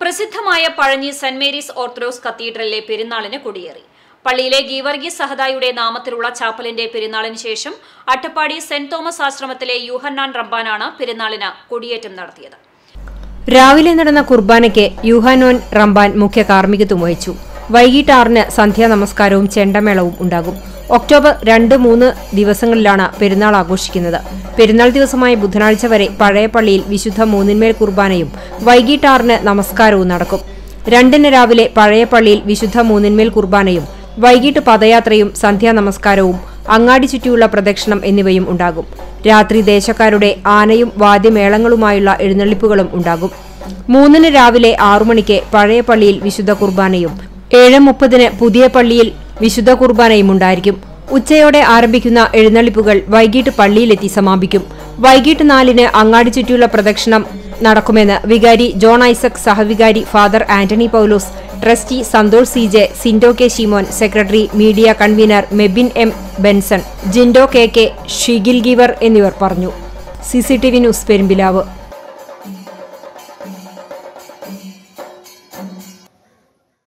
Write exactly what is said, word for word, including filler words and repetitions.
പ്രസിദ്ധമായ Pazhanji saint Mary's orthodox കത്തീഡ്രലിലെ പെരുന്നാളിന് കൊടിയേറി. പള്ളിയിലെ ഗീവർഗീസ് സഹദായുടെ നാമത്തിലുള്ള ചാപ്പലിന്റെ പെരുന്നാളിന് ശേഷം അട്ടപ്പാടി സെന്റ് തോമസ് ആശ്രമത്തിലെ യൂഹന്നാൻ റമ്പാനാണ് പെരുന്നാളിന് കൊടിയേറ്റം നടത്തിയത്. രാവിലെ നടന്ന കുർബാനയ്ക്ക് യൂഹന്നാൻ റമ്പാൻ മുഖ്യ കാർമ്മികത്വം വഹിച്ചു. വൈകിട്ട് ആറിന് സന്ധ്യാ നമസ്കാരവും ചെണ്ടമേളവും ഉണ്ടാകും. ഒക്ടോബർ രണ്ട് മൂന്ന് ദിവസങ്ങളിലാണ് പെരുന്നാൾ ആഘോഷിക്കുന്നത്. പെരുന്നാൾ ദിവസമായ ബുധനാഴ്ച വരെ പഴയ പള്ളിയിൽ വിശുദ്ധ മൂന്നിന്മേൽ കുർബാനയും വൈകിട്ട് ആറിന് നമസ്കാരവും നടക്കും. രണ്ടിന് രാവിലെ പഴയ പള്ളിയിൽ വിശുദ്ധ മൂന്നിന്മേൽ കുർബാനയും വൈകിട്ട് പദയാത്രയും സന്ധ്യാ നമസ്കാരവും അങ്ങാടി ചുറ്റിയുള്ള പ്രദക്ഷിണം എന്നിവയും ഉണ്ടാകും. രാത്രി ദേശക്കാരുടെ ആനയും വാദ്യമേളങ്ങളുമായുള്ള എഴുന്നള്ളിപ്പുകളും ഉണ്ടാകും. മൂന്നിന് രാവിലെ ആറു മണിക്ക് പഴയ പള്ളിയിൽ വിശുദ്ധ കുർബാനയും ഏഴ് മുപ്പതിന് പുതിയ പള്ളിയിൽ വിശുദ്ധ കുർബാനയും ഉണ്ടായിരിക്കും. ഉച്ചയോടെ ആരംഭിക്കുന്ന എഴുന്നള്ളിപ്പുകൾ വൈകിട്ട് പള്ളിയിലെത്തി സമാപിക്കും. വൈകിട്ട് നാലിന് അങ്ങാടി ചുറ്റിയുള്ള പ്രദക്ഷിണം നടക്കുമെന്ന് വികാരി ജോൺ ഐസക്, സഹവികാരി father Antony Paulose, trustee Santhosh C J, Sindo K Shimon, secretary media convener Mebin M Benson, Jindo K K, Shigil Giver എന്നിവർ പറഞ്ഞു. C C T V news Perumpilavu.